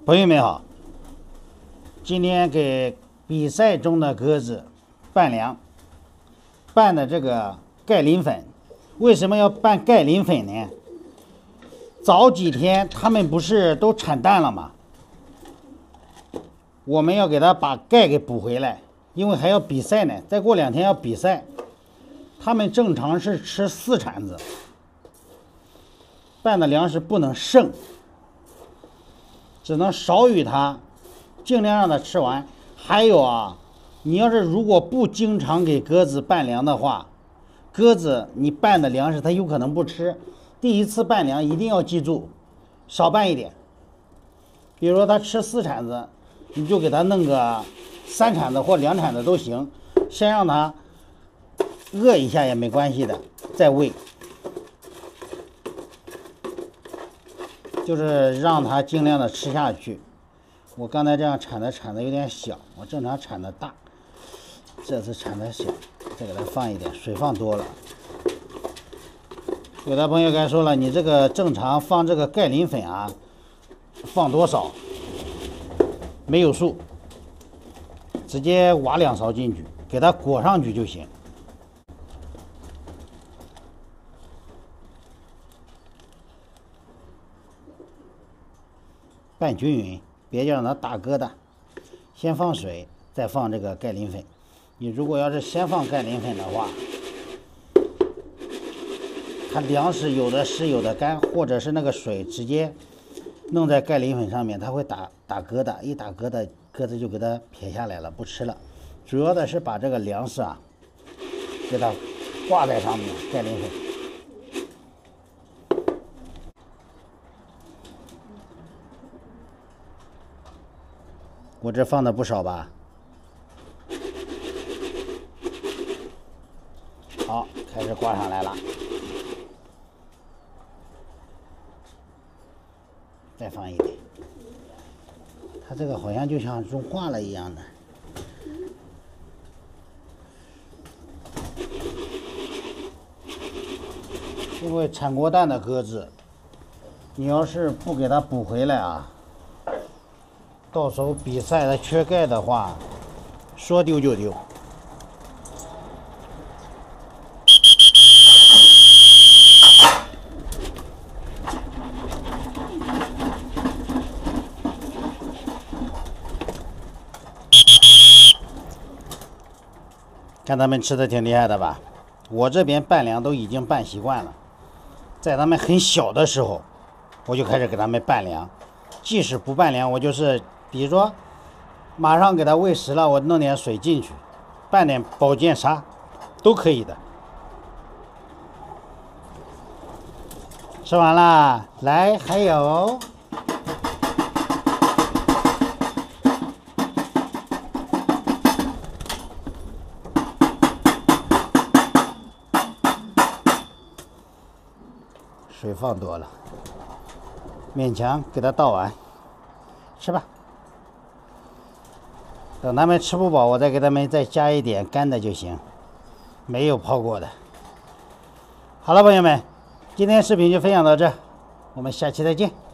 朋友们好，今天给比赛中的鸽子拌粮，拌的这个钙磷粉。为什么要拌钙磷粉呢？早几天它们不是都产蛋了吗？我们要给它把钙给补回来，因为还要比赛呢，再过2天要比赛。它们正常是吃4铲子，拌的粮食不能剩，只能少于它，尽量让它吃完。还有啊，你要是如果不经常给鸽子拌粮的话，鸽子你拌的粮食它有可能不吃。第一次拌粮一定要记住，少拌一点。比如说它吃4铲子，你就给它弄个3铲子或2铲子都行，先让它饿一下也没关系的，再喂。就是让它尽量的吃下去。我刚才这样铲的有点小，我正常铲的大，这次铲的小，再给它放一点水，放多了。有的朋友该说了，你这个正常放这个钙磷粉啊，放多少？没有数，直接挖2勺进去，给它裹上去就行。拌均匀，别让它打疙瘩。先放水，再放这个钙磷粉。你如果要是先放钙磷粉的话，它粮食有的湿有的干，或者是那个水直接弄在钙磷粉上面，它会打疙瘩，一打疙瘩，鸽子就给它撇下来了，不吃了。主要的是把这个粮食啊，给它挂在上面，钙磷粉。我这放的不少吧？好，开始挂上来了。再放一点，它这个好像就像融化了一样的。因为产过蛋的鸽子，你要是不给它补回来啊，到时候比赛它缺钙的话，说丢就丢。看他们吃的挺厉害的吧？我这边拌粮都已经拌习惯了，在他们很小的时候，我就开始给他们拌粮。即使不拌粮，我就是比如说马上给它喂食了，我弄点水进去，拌点保健沙都可以的。吃完了，来，还有。水放多了，勉强给它倒完，吃吧。等他们吃不饱，我再给他们再加一点干的就行，没有泡过的。好了，朋友们，今天视频就分享到这，我们下期再见。